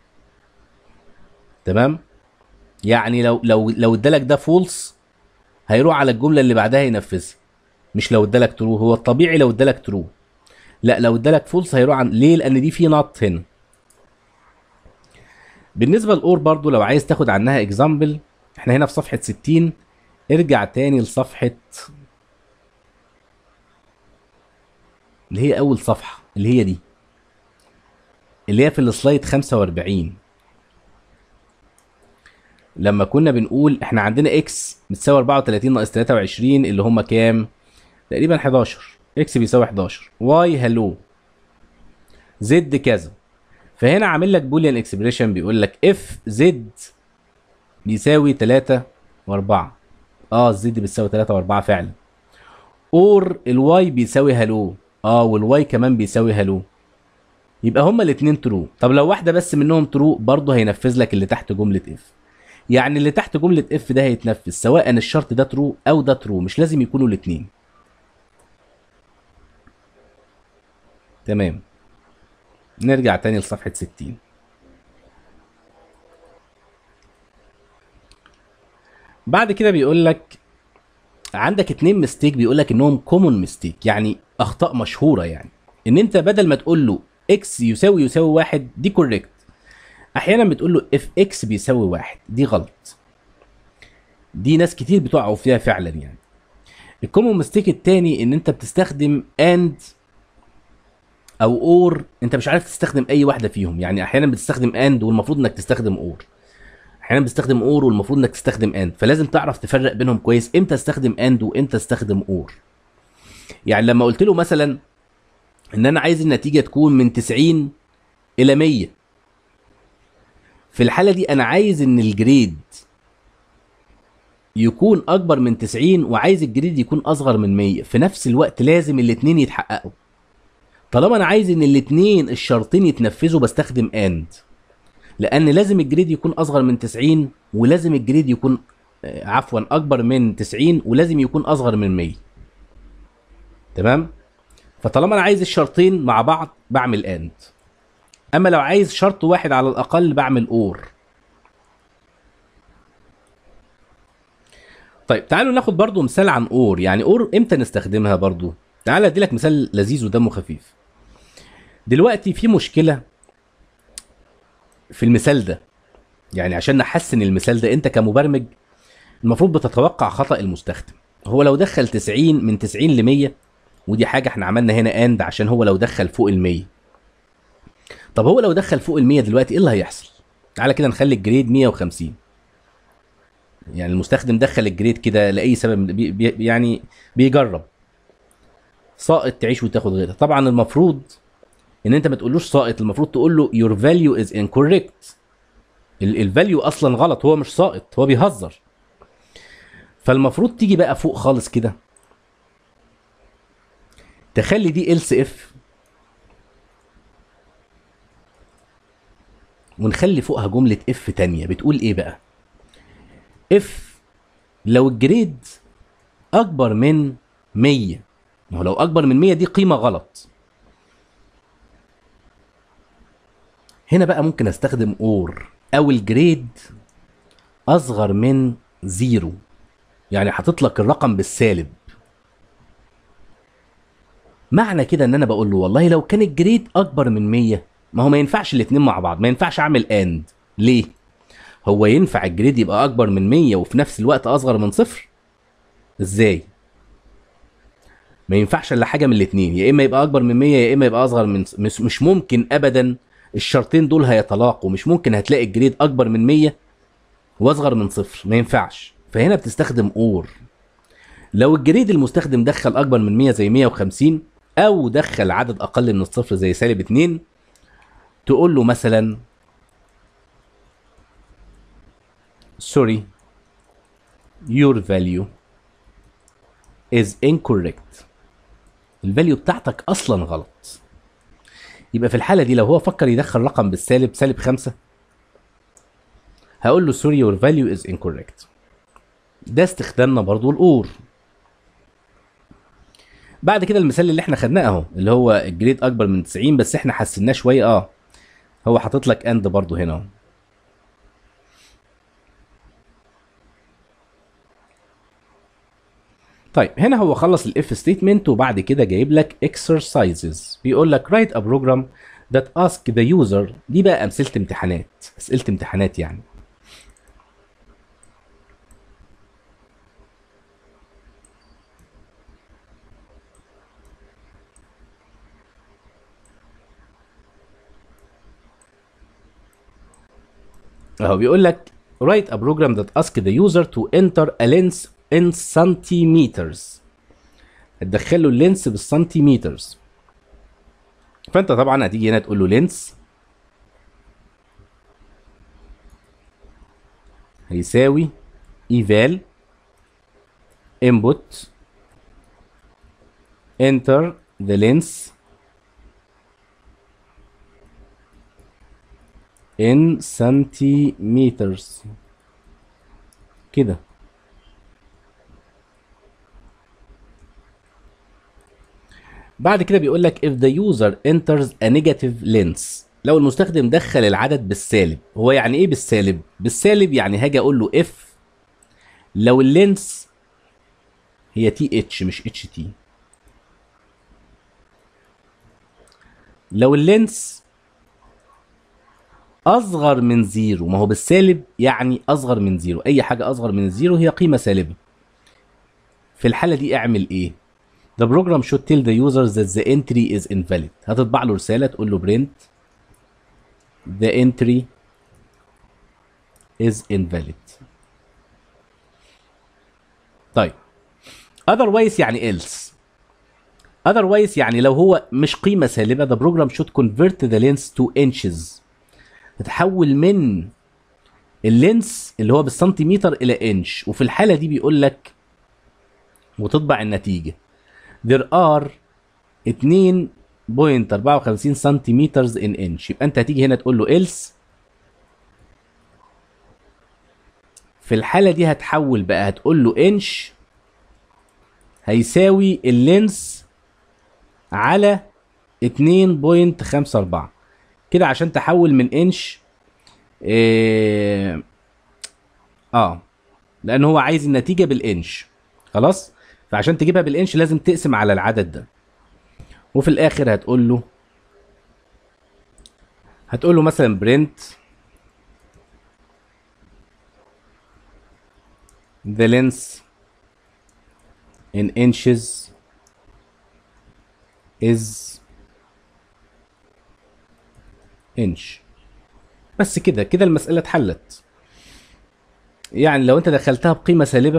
تمام. يعني لو لو لو ادالك ده فولس هيروح على الجمله اللي بعدها ينفذها. مش لو ادالك ترو، هو الطبيعي لو ادالك ترو. لا لو ادالك فولس هيروح عن ليه؟ لان دي في نط هنا. بالنسبه للاور برضو لو عايز تاخد عنها اكزامبل، احنا هنا في صفحه ستين، ارجع تاني لصفحه اللي هي اول صفحه اللي هي دي، اللي هي في السلايد خمسة واربعين، لما كنا بنقول احنا عندنا اكس بتساوي اربعة وتلاتين ناقص تلاتة وعشرين اللي هم كام؟ تقريبا حداشر. اكس بيساوي حداشر، واي هلو، زد كذا. فهنا عامل لك بوليان اكسبريشن بيقول لك اف زد بيساوي تلاتة و4. اه الزد بتساوي تلاتة و4 فعلا. اور الواي بيساوي هلو، اه والواي كمان بيساوي هلو. يبقى هما الاثنين ترو. طب لو واحده بس منهم ترو برضه هينفذ لك اللي تحت جمله اف. يعني اللي تحت جمله اف ده هيتنفذ سواء الشرط ده ترو او ده ترو، مش لازم يكونوا الاثنين. تمام. نرجع تاني لصفحه ستين. بعد كده بيقول لك عندك اتنين ميستيك، بيقول لك انهم كومون ميستيك، يعني اخطاء مشهوره. يعني ان انت بدل ما تقول له اكس يساوي يساوي واحد دي كوريكت، احيانا بتقول له اف اكس بيساوي واحد دي غلط. دي ناس كتير بتقعوا فيها فعلا. يعني الكومون ميستيك التاني ان انت بتستخدم اند او اور، انت مش عارف تستخدم اي واحده فيهم. يعني احيانا بتستخدم اند والمفروض انك تستخدم اور، احيانا بتستخدم اور والمفروض انك تستخدم اند. فلازم تعرف تفرق بينهم كويس، امتى استخدم اند وامتى استخدم اور. يعني لما قلت له مثلا ان انا عايز النتيجه تكون من تسعين الى مية، في الحاله دي انا عايز ان الجريد يكون اكبر من تسعين وعايز الجريد يكون اصغر من مية، في نفس الوقت لازم الاثنين يتحققوا. طالما انا عايز ان الاثنين الشرطين يتنفذوا بستخدم اند، لان لازم الجريد يكون اصغر من تسعين ولازم الجريد يكون آه، عفوا اكبر من تسعين ولازم يكون اصغر من مية. تمام. فطالما انا عايز الشرطين مع بعض بعمل اند، اما لو عايز شرط واحد على الاقل بعمل اور. طيب تعالوا ناخد برضو مثال عن اور. يعني اور امتى نستخدمها برضو؟ تعال ادي لك مثال لذيذ ودمه خفيف. دلوقتي في مشكله في المثال ده، يعني عشان نحسن المثال ده انت كمبرمج المفروض بتتوقع خطأ المستخدم. هو لو دخل تسعين من تسعين ل مية، ودي حاجه احنا عملنا هنا اند عشان هو لو دخل فوق ال مية. طب هو لو دخل فوق ال مية دلوقتي ايه اللي هيحصل؟ تعالى كده نخلي الجريد مية وخمسين. يعني المستخدم دخل الجريد كده لاي سبب، بي بي يعني بيجرب. ساقط تعيش وتاخد غيرها. طبعا المفروض ان انت ما تقولوش ساقط، المفروض تقول له your value is incorrect. الفاليو اصلا غلط، هو مش ساقط، هو بيهزر. فالمفروض تيجي بقى فوق خالص كده تخلي دي else if، ونخلي فوقها جملة if تانية بتقول ايه بقى؟ if لو الجريد اكبر من مية. ما هو لو اكبر من مية دي قيمة غلط. هنا بقى ممكن استخدم or او الجريد اصغر من زيرو، يعني حاطط لك الرقم بالسالب. معنى كده ان انا بقول له والله لو كان الجريد اكبر من مية، ما هو ما ينفعش الاتنين مع بعض، ما ينفعش اعمل اند. ليه؟ هو ينفع الجريد يبقى اكبر من مية وفي نفس الوقت اصغر من صفر؟ ازاي؟ ما ينفعش الا حاجه من الاتنين، يا اما يبقى اكبر من مية يا اما يبقى اصغر من صفر. مش, مش ممكن ابدا الشرطين دول هيتلاقوا. مش ممكن هتلاقي الجريد اكبر من مية واصغر من صفر، ما ينفعش. فهنا بتستخدم اور. لو الجريد المستخدم دخل اكبر من مية زي مية وخمسين او دخل عدد اقل من الصفر زي سالب اتنين، تقول له مثلا sorry your value is incorrect. الفاليو بتاعتك اصلا غلط. يبقى في الحاله دي لو هو فكر يدخل رقم بالسالب سالب خمسة، هقول له sorry your value is incorrect. ده استخدامنا برضو الاور. بعد كده المثال اللي احنا خدناه اهو، اللي هو الجريد اكبر من تسعين بس احنا حسناه شويه. اه هو حاطط لك اند برضو هنا اهو. طيب هنا هو خلص الاف ستيتمنت وبعد كده جايب لك exercises، بيقول لك write a program that ask the user. دي بقى امثله امتحانات، اسئله امتحانات يعني. اهو بيقول لك write a program that ask the user to enter a length in centimeters. هتدخل له اللينس بالسنتيمترز. فانت طبعا هتيجي هنا تقول له لينس هيساوي eval input enter the length in centimeters كده. بعد كده بيقول لك if the user enters a negative length، لو المستخدم دخل العدد بالسالب. هو يعني ايه بالسالب؟ بالسالب يعني هاجي اقول له if لو اللينس هي تي اتش مش اتش تي، لو اللينس اصغر من زيرو. ما هو بالسالب يعني اصغر من زيرو، اي حاجه اصغر من الزيرو هي قيمه سالبه. في الحاله دي اعمل ايه؟ The program should tell the user that the entry is invalid. هتطبع له رسالة تقول له print the entry is invalid. طيب otherwise يعني else. otherwise يعني لو هو مش قيمة سالبة the program should convert the length to inches. تتحول من اللينس اللي هو بالسنتيمتر إلى انش، وفي الحالة دي بيقول لك وتطبع النتيجة there are اتنين فاصلة أربعة وخمسين سنتيمترز ان انش. يبقى انت هتيجي هنا تقول له else. في الحالة دي هتحول بقى، هتقول له انش هيساوي اللينس على اتنين فاصلة خمسة أربعة كده عشان تحول من انش. اه, آه. لان هو عايز النتيجة بالانش خلاص، فعشان تجيبها بالانش لازم تقسم على العدد ده. وفي الاخر هتقول له هتقول له مثلا print the length in inches is inch. بس كده كده المسألة اتحلت. يعني لو انت دخلتها بقيمة سالبة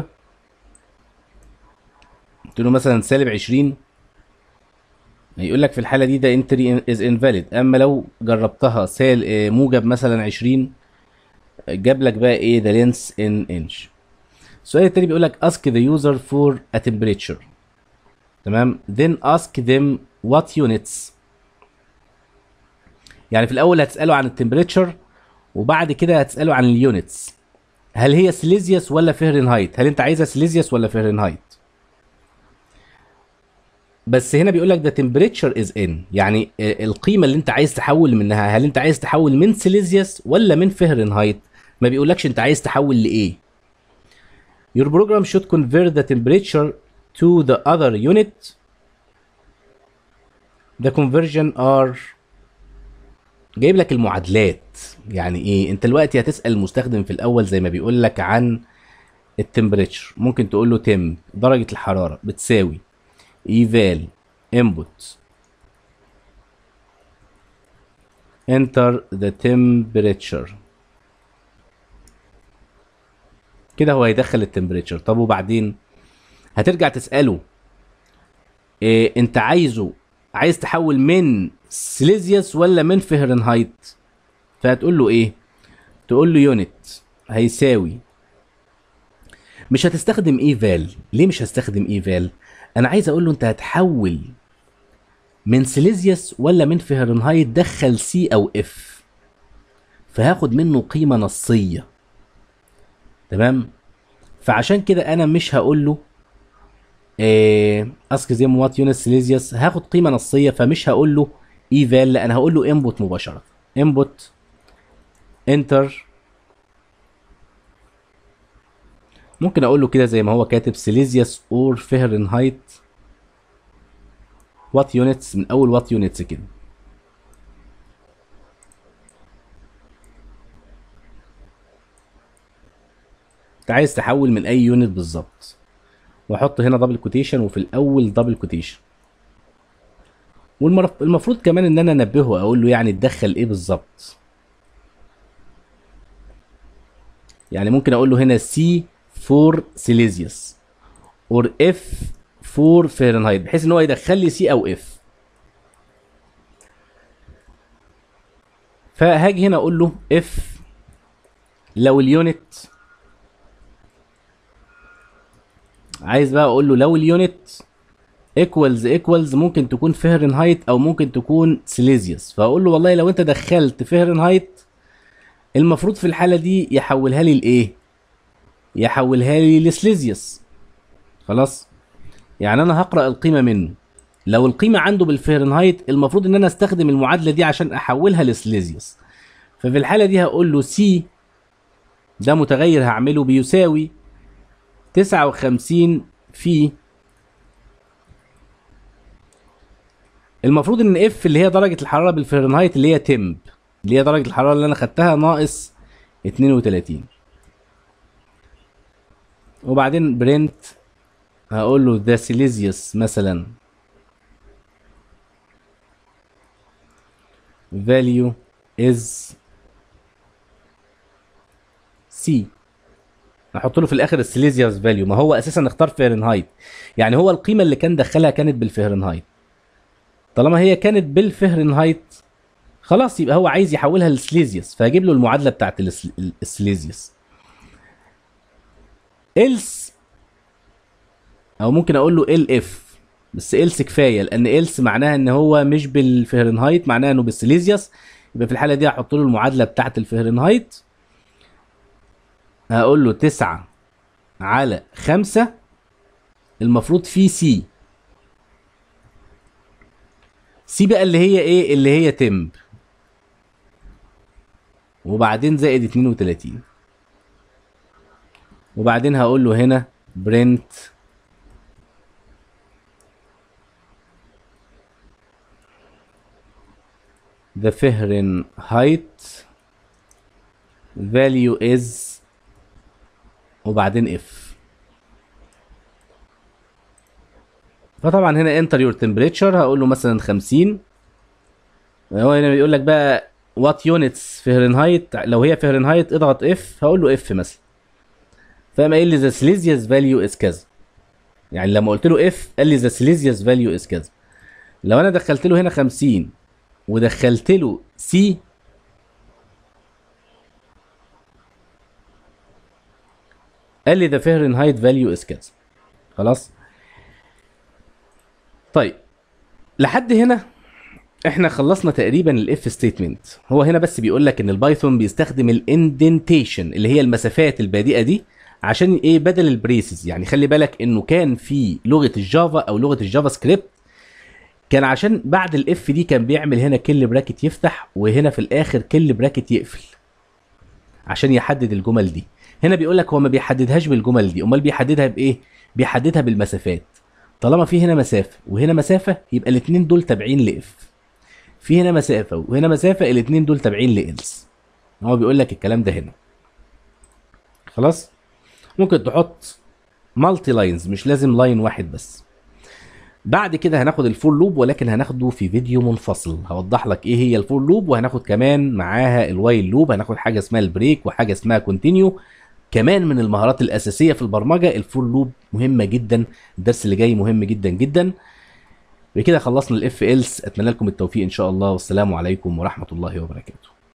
قلت له مثلا سالب عشرين، هيقول لك في الحالة دي ده entry is invalid. اما لو جربتها سال موجب مثلا عشرين جاب لك بقى ايه the length in inch. السؤال التاني بيقول لك ask the user for a temperature. تمام. then ask them what units. يعني في الاول هتساله عن التمبريتشر وبعد كده هتساله عن اليونتس. هل هي سيليزيوس ولا فهرنهايت؟ هل انت عايزها سيليزيوس ولا فهرنهايت؟ بس هنا بيقول لك ده temperature is in، يعني القيمه اللي انت عايز تحول منها هل انت عايز تحول من سيليزيوس ولا من فهرنهايت؟ ما بيقولكش انت عايز تحول لايه. Your program should convert the temperature to the other unit. The conversion are جايب لك المعادلات. يعني ايه؟ انت دلوقتي هتسال المستخدم في الاول زي ما بيقول لك عن التمبريتشر، ممكن تقول له تم درجه الحراره بتساوي eval input enter the temperature. كده هو هيدخل التمبريتشر. طب وبعدين هترجع تساله إيه انت عايزه عايز تحول من سيليزيوس ولا من فهرنهايت؟ فهتقول له ايه؟ تقول له يونت هيساوي، مش هتستخدم ايفال. ليه مش هستخدم ايفال؟ انا عايز اقول له انت هتحول من سيليزيوس ولا من فهرنهايت، دخل سي او اف فهاخد منه قيمه نصيه. تمام. فعشان كده انا مش هقول له إيه اسك زي وات يونت سيليزيوس، هاخد قيمه نصيه فمش هقول له ايفال، لا انا هقول له انبوت مباشره. انبوت انتر ممكن اقول له كده زي ما هو كاتب سيليزيوس اور فهرنهايت وات يونتس، من اول وات يونتس كده. انت عايز تحول من اي يونت بالظبط، واحط هنا دبل كوتيشن وفي الاول دبل كوتيشن. والمفروض كمان ان انا انبهه اقول له يعني تدخل ايه بالظبط. يعني ممكن اقول له هنا سي فور سيليزيوس اور اف فور فahrenheit، بحيث ان هو يدخل لي سي او اف. فهاجي هنا اقول له اف لو اليونت، عايز بقى اقول له لو اليونت ايكوالز ايكوالز ممكن تكون فهرنهايت او ممكن تكون سيليزيوس، فاقول له والله لو انت دخلت فهرنهايت المفروض في الحاله دي يحولها لي لايه؟ يحولها لي لسليزيوس. خلاص، يعني انا هقرا القيمه منه، لو القيمه عنده بالفهرنهايت المفروض ان انا استخدم المعادله دي عشان احولها لسليزيوس. ففي الحاله دي هقول له سي ده متغير هعمله بيساوي تسعة وخمسين في، المفروض ان اف اللي هي درجه الحراره بالفهرنهايت اللي هي تمب، اللي هي درجه الحراره اللي انا خدتها، ناقص اتنين وتلاتين. وبعدين برنت هقول له ذا سيليزيوس مثلا value is C، احط له في الاخر السيليزيوس فاليو، ما هو اساسا اختار فahrenheit، يعني هو القيمه اللي كان دخلها كانت بالفahrenheit، طالما هي كانت بالفahrenheit خلاص يبقى هو عايز يحولها للسليزيوس، فهجيب له المعادله بتاعت السليزيوس. else او ممكن اقول له ال اف، بس else كفايه لان else معناها ان هو مش بالفahrenheit، معناها انه بالسليزيوس، يبقى في الحاله دي هحط له المعادله بتاعت الفahrenheit. هقول له تسعة على خمسة، المفروض في سي، سي بقى اللي هي ايه؟ اللي هي تمب، وبعدين زائد اتنين وتلاتين، وبعدين هقول له هنا برنت the Fahrenheit value is، وبعدين اف. فطبعا هنا انتر يور تمبريتشر هقول له مثلا خمسين، هو هنا بيقول لك بقى وات يونتس فهرنهايت، لو هي فهرنهايت اضغط اف، هقول له اف مثلا، فقام قايل لي ذا سيليزيوس فاليو از كذا، يعني لما قلت له اف قال لي ذا سيليزيوس فاليو از كذا. لو انا دخلت له هنا خمسين ودخلت له سي قال لي ذا فahrenheit فاليو از كذا. خلاص، طيب لحد هنا احنا خلصنا تقريبا الاف ستيتمنت. هو هنا بس بيقول لك ان البايثون بيستخدم الاندنتيشن اللي هي المسافات البادئه دي عشان ايه؟ بدل البريسز. يعني خلي بالك انه كان في لغه الجافا او لغه الجافا سكريبت كان عشان بعد الاف دي كان بيعمل هنا كل براكت يفتح وهنا في الاخر كل براكت يقفل عشان يحدد الجمل دي. هنا بيقول لك هو ما بيحددهاش بالجمل دي، امال بيحددها بايه؟ بيحددها بالمسافات. طالما في هنا مسافه وهنا مسافه يبقى الاثنين دول تابعين لاف، في هنا مسافه وهنا مسافه، الاثنين دول تابعين لإلس. هو بيقول لك الكلام ده هنا. خلاص، ممكن تحط مالتي لاينز، مش لازم لاين واحد بس. بعد كده هناخد الفور لوب، ولكن هناخده في فيديو منفصل هوضح لك ايه هي الفور لوب، وهناخد كمان معاها الوايل لوب، هناخد حاجه اسمها البريك وحاجه اسمها كونتينيو. كمان من المهارات الاساسيه في البرمجه الفور لوب مهمه جدا، الدرس اللي جاي مهم جدا جدا. بكده خلصنا الاف إلس، اتمنى لكم التوفيق ان شاء الله، والسلام عليكم ورحمه الله وبركاته.